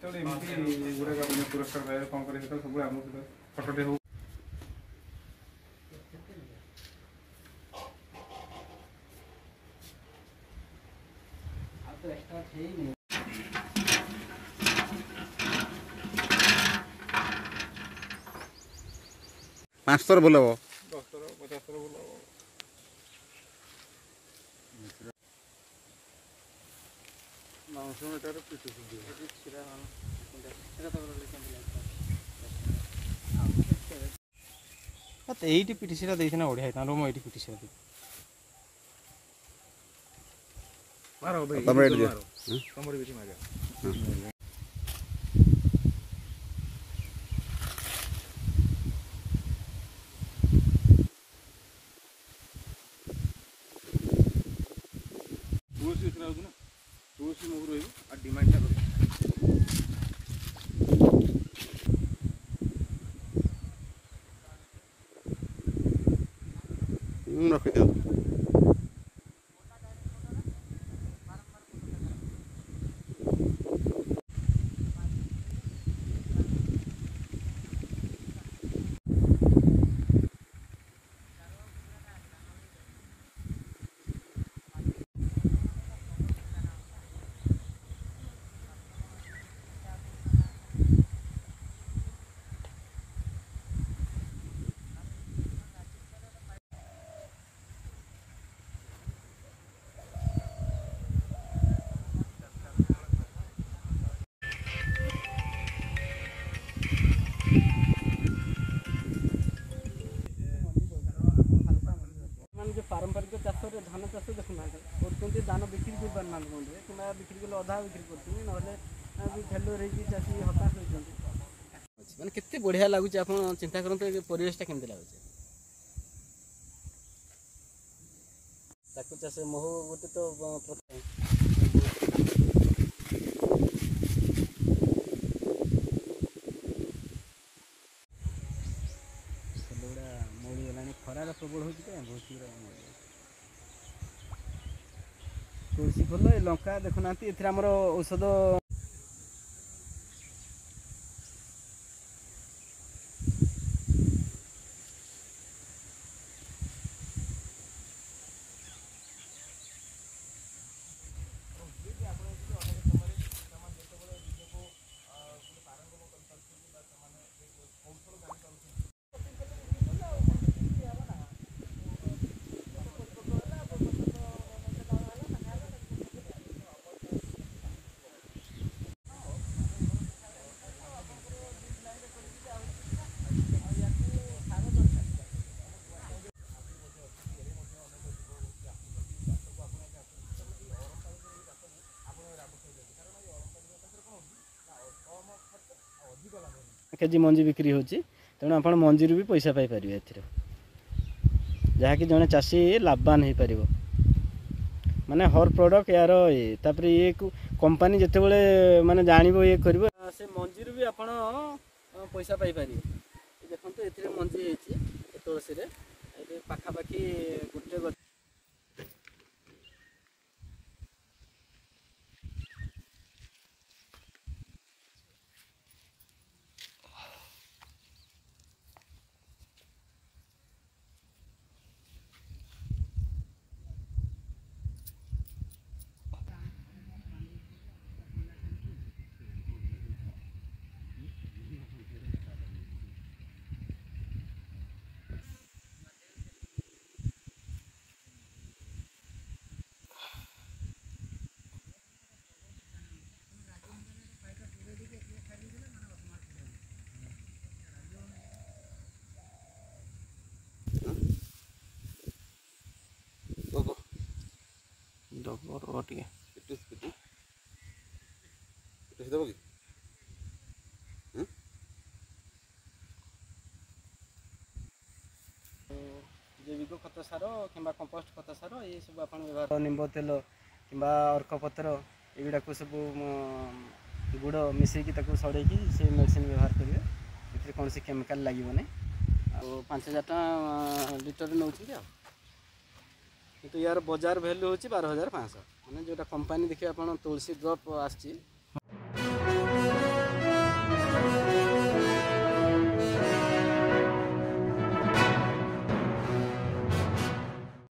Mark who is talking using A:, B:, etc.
A: एमती गुड़ा पुरस्कार पाए कौन कर सब आम फटोटे हो
B: 5 थर बोलब
A: 10 थर 50 थर बोलब
C: এইটি পিটিসিটা ଦେଇଥିନା ବଢିଆ ହେଇଥାନ୍ତା ମୁଁ ଏଇଠି ପିଟିସିଟା ଦେବି
A: मारो भाई
B: तमरे एडी दे
A: तमरे बेटी मागा तुलसी इतना होतो ना तुलसी मोहर होई आ डिमांड टा करी
B: रख दो
C: पारंपरिक चाष धान चाष देखुना कर धान बिक्री कर पारना मंडी कि बिक्री कले अधा बिक्री कर ना फेलुअर चाषी हताश होती मैंने केते बढ़िया लगुच आप चिंता करते परिवेशटा केमती लगुच चाष महू गोटे तो खरार प्रबल हो बहुत शीघ्र तुलसी फल लंका देखुना एमर औषध केजी मंजी बिक्री होची तेणु आप मंजी भी पैसा पाइपर जहाँकि जड़े चाषी लाभवान हो पार माने हर प्रोडक्ट यार ये कंपनी जिते बड़े माने जानव ये कर से मंजी भी आप पैसा पाइपर देखो ये मंजी तुलसी पाखापाखि गोटे डबर टे जैविक खत सार कि कंपोस्ट खत सार ये सब आप व्यवहार निंब तेल कि अर्कपत्र युड़ा को सब गुड़ मिसेकी सड़े से मेडिसिन व्यवहार करेंगे कौन सी केमिकल लगे 5000 लीटर नौ किंतु यार बाजार वैल्यू हूँ 12500 मैंने जो कंपनी देखिए आप तुलसी ड्रॉप आसी